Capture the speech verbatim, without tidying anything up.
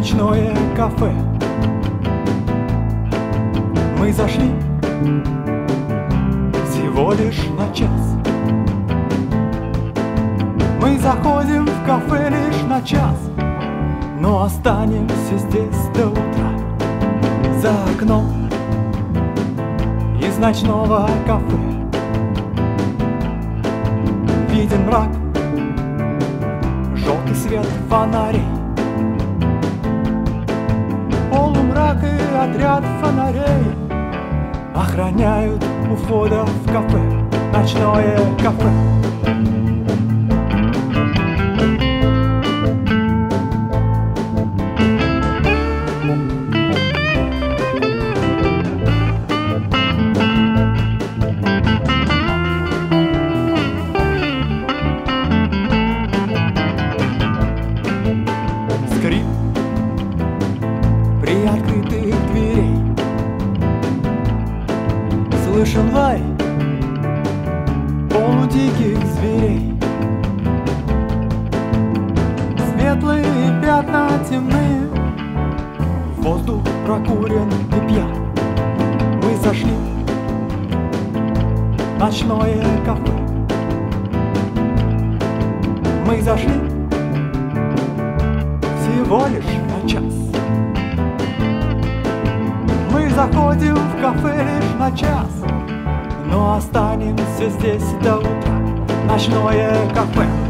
ночное кафе. Мы зашли всего лишь на час. Мы заходим в кафе лишь на час, но останемся здесь до утра. За окном из ночного кафе виден мрак, желтый свет фонарей. Полумрак и отряд фонарей охраняют у входа в кафе, ночное кафе. Скрип приоткрытых дверей, слышен лай полудиких зверей. Светлые пятна темные, воздух прокурен и пьян. Мы зашли в ночное кафе. Мы зашли всего лишь на час. Мы заходим в кафе лишь на час, но останемся здесь до утра. Ночное кафе.